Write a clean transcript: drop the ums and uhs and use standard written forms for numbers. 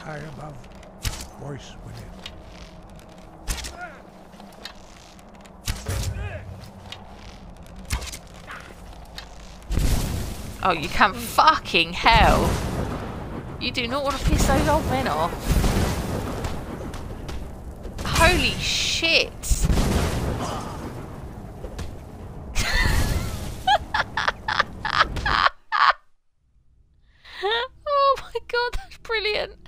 high above, voice within. Oh, you can fucking hell. You do not want to piss those old men off. Holy shit. Oh my god, that's brilliant.